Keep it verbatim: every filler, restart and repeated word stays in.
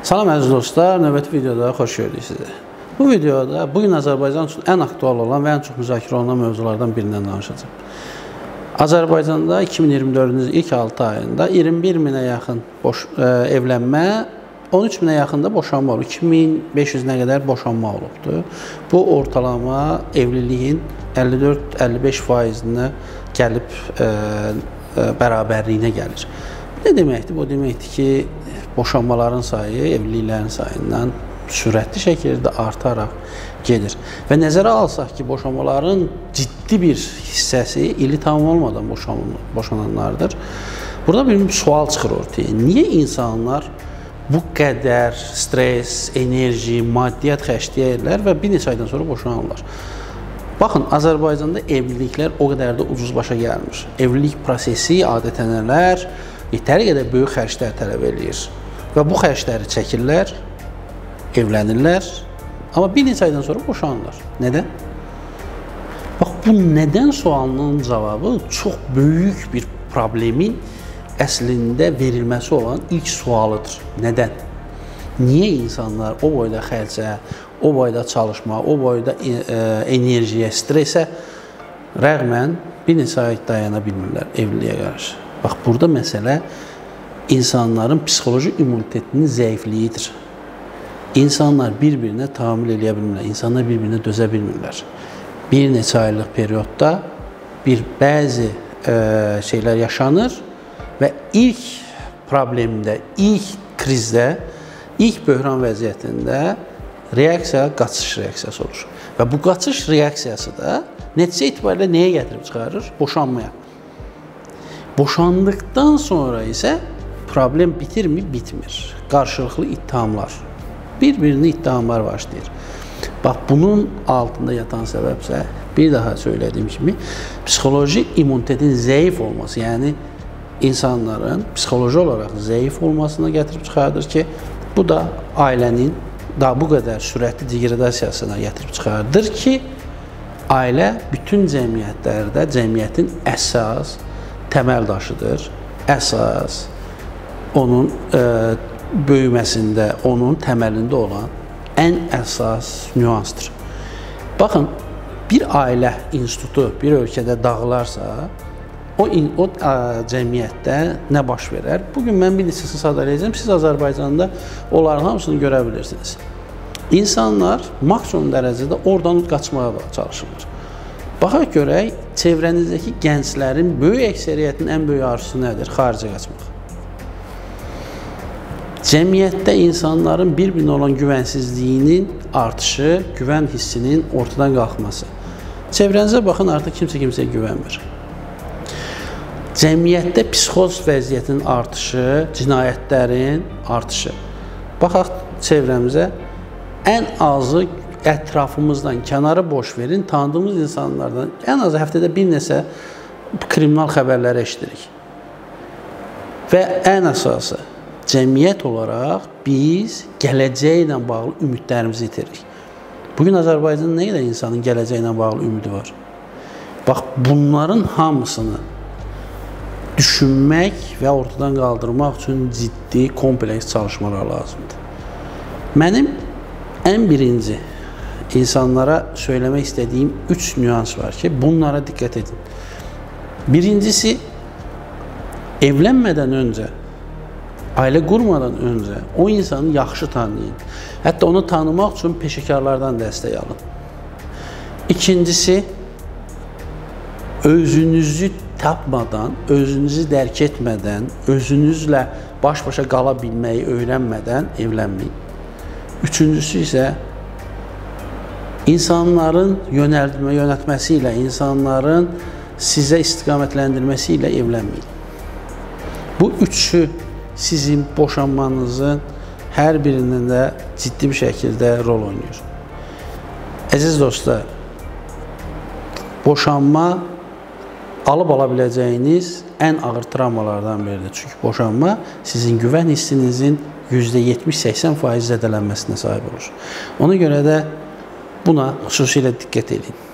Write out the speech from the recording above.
Salam əziz dostlar, növbəti videoda xoş gördük sizi. Bu videoda bugün Azərbaycan üçün ən aktual olan və ən çox müzakirə olunan mövzulardan birindən danışacağım. Azərbaycanda iki min iyirmi dördüncü ilk altı ayında iyirmi bir minə yaxın boş, e, evlənmə, on üç minə yaxın da boşanma olub. iki min beş yüzə qədər boşanma olubdur. Bu ortalama evliliyin əlli dörd əlli beş faizinə gəlib e, e, bərabərliyinə gəlir. Ne deməkdir? Bu deməkdir ki, boşanmaların sayı evliliklərin sayından sürətli şəkildə artaraq gedir. Və nəzərə alsaq ki, boşanmaların ciddi bir hissəsi ili tamam olmadan boşananlardır. Burada bir sual çıxır ortaya. Niyə insanlar bu qədər stres, enerji, maddiyyat xərcləyirlər və bir neçə aydan sonra boşanırlar? Baxın, Azərbaycanda evliliklər o qədər də ucuz başa gəlmir. Evlilik prosesi, adət-ənənələr yetəri qədər böyük xərclər tələb edir. Və bu xərcləri çəkirlər, evlənirlər, amma bir neçə aydan sonra boşanırlar. Nədən? Bax, bu nədən sualının cavabı çox böyük bir problemin əslində verilməsi olan ilk sualıdır. Nədən? Niyə insanlar o boyda xərcə, o boyda çalışma, o boyda e, enerjiyə, stresə rəğmən bir neçə ay dayana bilmirlər evliliyə qarşı? Bax, burada məsələ insanların psixoloji immunitetinin zəifliyidir. İnsanlar bir-birinə tahammül eləyə bilmirlər, insanlar bir-birinə dözə bilmirlər. Bir neçə aylıq periyodda bir bəzi e, şeylər yaşanır və ilk problemdə, ilk krizdə, ilk böhran vəziyyətində reaksiya qaçış reaksiyası olur. Və bu qaçış reaksiyası da nəticə itibarilə nəyə gətirib çıxarır? Boşanmaya. Boşandıqdan sonra isə problem bitirmi? Bitmir. Qarşılıqlı ittihamlar. Bir-birini ittihamlar başlayır. Bax, bunun altında yatan səbəbsə, bir daha söylədiyim kimi, psixoloji immunitetin zəif olması, yəni insanların psixoloji olaraq zəif olmasına gətirib çıxardır ki, bu da ailənin daha bu qədər sürətli degradasiyasına gətirib çıxardır ki, ailə bütün cəmiyyətlərdə cəmiyyətin əsas təməl daşıdır, əsas onun e, böyüməsində, onun təməlində olan ən əsas nüansdır. Baxın, bir ailə institutu bir ölkədə dağılarsa, o, o ə, cəmiyyətdə nə baş verər? Bugün mən bir neçəsini sadələyəcəm, siz Azərbaycanda onların hamısını görə bilirsiniz. İnsanlar maksimum dərəcədə oradan qaçmağa çalışırlar. Baxaq görək, çevrənizdəki gənclərin böyük əksəriyyətinin ən böyük arzusu nədir? Xaricə qaçmaq. Cəmiyyətdə insanların bir-birinə olan güvənsizliyinin artışı, güvən hissinin ortadan qalxması. Çevrənizə baxın, artıq kimsə kimsəyə güvənmir. Cəmiyyətdə psixoz vəziyyətinin artışı, cinayətlərin artışı. Baxaq çevrəmizə, ən azı ətrafımızdan, kənarı boş verin, tanıdığımız insanlardan ən azı həftədə bir neçə kriminal xəbərləri eşidirik. Və ən əsası, cəmiyyət olaraq biz gələcəyi ilə bağlı ümidlərimizi itiririk. Bugün Azərbaycanın nə qədər insanın gələcəyi ilə bağlı ümidi var? Bax, bunların hamısını düşünmək və ortadan qaldırmaq üçün ciddi, kompleks çalışmalar lazımdır. Mənim ən birinci insanlara söyləmək istədiyim üç nüans var ki, bunlara diqqət edin. Birincisi, evlənmədən öncə, ailə qurmadan öncə o insanı yaxşı tanıyın. Hətta onu tanımaq üçün peşəkarlardan dəstək alın. İkincisi, özünüzü tapmadan, özünüzü dərk etmədən, özünüzlə baş-başa qala bilməyi öyrənmədən evlənməyin. Üçüncüsü isə insanların yönəldmə, yönətməsi ilə, insanların sizə istiqamətləndirməsi ilə evlənməyin. Bu üçü sizin boşanmanızın hər birinin də ciddi bir şəkildə rol oynayır. Əziz dostlar, boşanma alıb ala biləcəyiniz ən ağır travmalardan biridir. Çünki boşanma sizin güvən hissinizin yüzdə yetmiş səksən faiz zədələnməsinə sahib olur. Ona görə də buna xüsusilə diqqət edin.